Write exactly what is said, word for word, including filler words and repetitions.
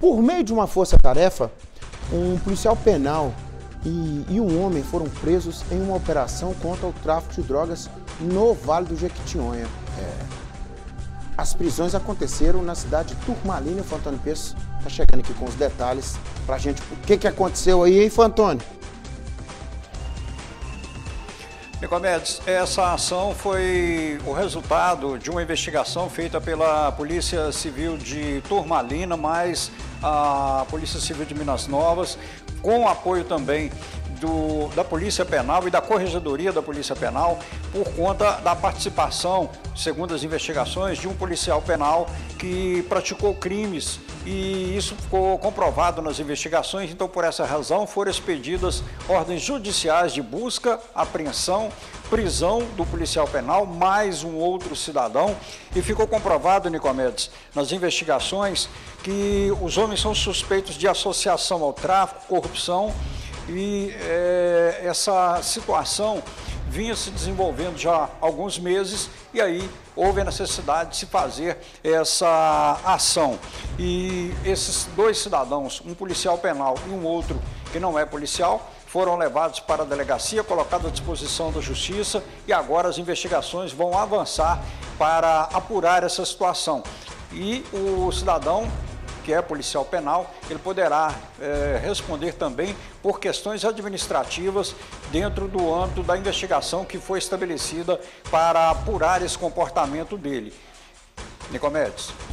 Por meio de uma força-tarefa, um policial penal e, e um homem foram presos em uma operação contra o tráfico de drogas no Vale do Jequitinhonha. É. As prisões aconteceram na cidade de Turmalina. O Fantônio Peço está chegando aqui com os detalhes pra gente. O que, que aconteceu aí, hein, Fantônio? Nicomedes, essa ação foi o resultado de uma investigação feita pela Polícia Civil de Turmalina, mais a Polícia Civil de Minas Novas, com apoio também do, da Polícia Penal e da Corregedoria da Polícia Penal, por conta da participação, segundo as investigações, de um policial penal que praticou crimes, e isso ficou comprovado nas investigações. Então, por essa razão, foram expedidas ordens judiciais de busca, apreensão, prisão do policial penal, mais um outro cidadão, e ficou comprovado, Nicomedes, nas investigações, que os homens são suspeitos de associação ao tráfico, corrupção, e é, essa situação vinha se desenvolvendo já há alguns meses, e aí houve a necessidade de se fazer essa ação. E esses dois cidadãos, um policial penal e um outro que não é policial, foram levados para a delegacia, colocados à disposição da Justiça, e agora as investigações vão avançar para apurar essa situação. E o cidadão, que é policial penal, ele poderá é, responder também por questões administrativas dentro do âmbito da investigação que foi estabelecida para apurar esse comportamento dele. Nicomedes.